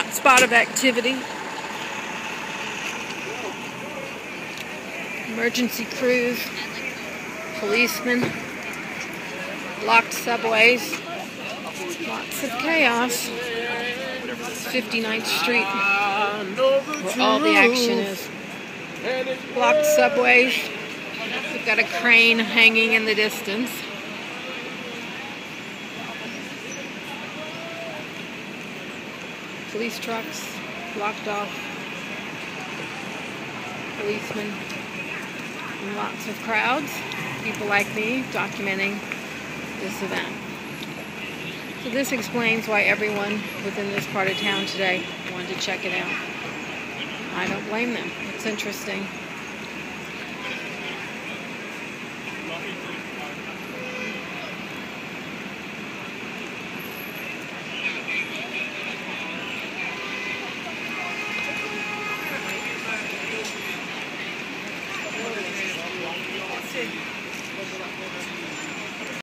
spot of activity. Emergency crews, policemen, locked subways, lots of chaos. 59th Street, where all the action is. Blocked subways. We've got a crane hanging in the distance. Police trucks blocked off. Policemen. And lots of crowds. People like me documenting this event. So this explains why everyone within this part of town today wanted to check it out. I don't blame them. It's interesting. Let's see.